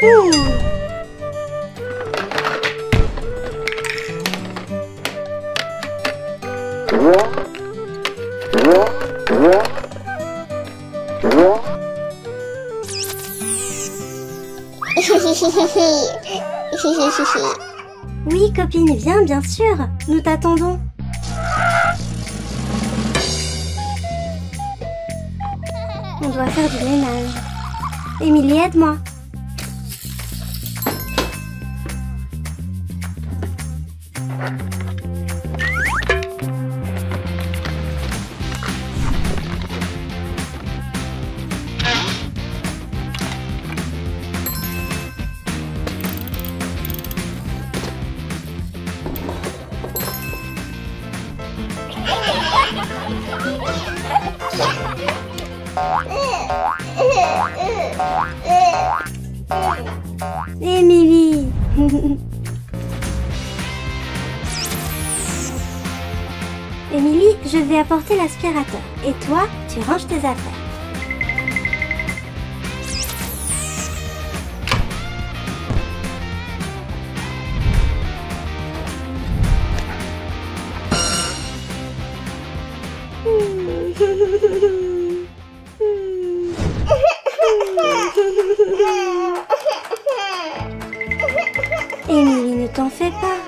Oui, copine, viens, bien sûr. Nous t'attendons. On doit faire du ménage. Émilie, aide-moi. Émilie. Émilie, je vais apporter l'aspirateur. Et toi, tu ranges tes affaires. Émilie, ne t'en fais pas.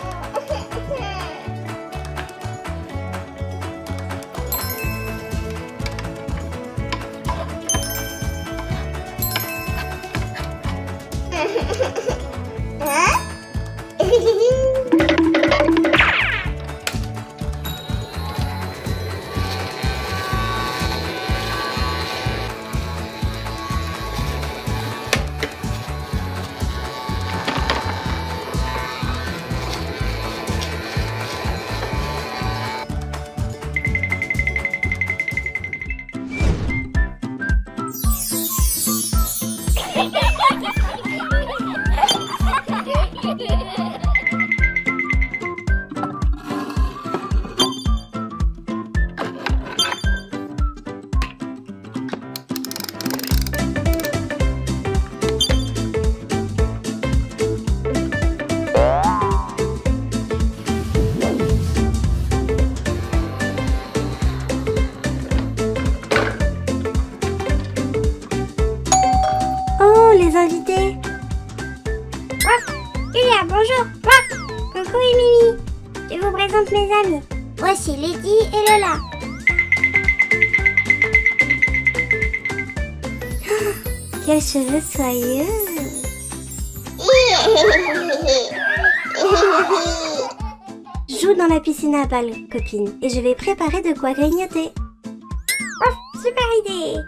Les invités. Julia, bonjour. Coucou Émilie. Je vous présente mes amis. Voici Lady et Lola. Quels cheveux soyeux. Joue dans la piscine à balles, copine, et je vais préparer de quoi grignoter. Super idée.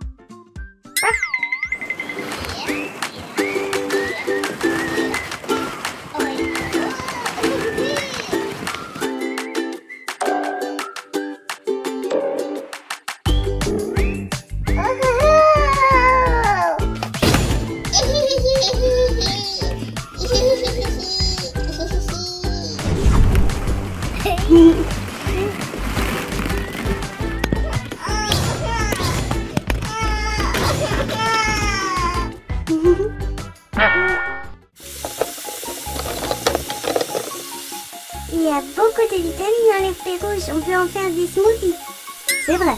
Il y a beaucoup de vitamines dans les fruits rouges, on peut en faire des smoothies. C'est vrai.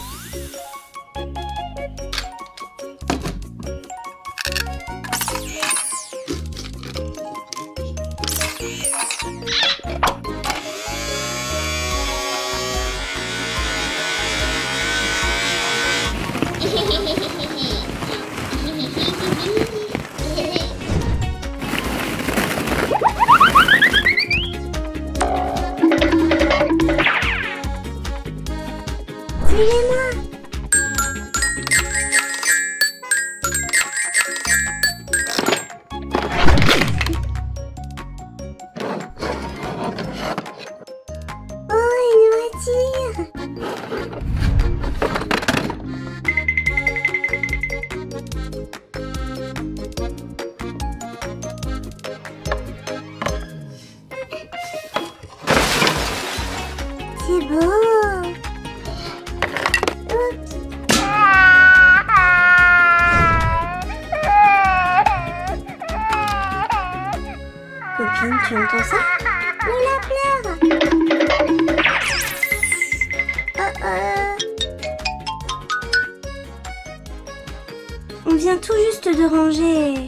Suivez-moi. Oh, une voiture. C'est beau. Tu entends ça? Lola pleure. On vient tout juste de ranger.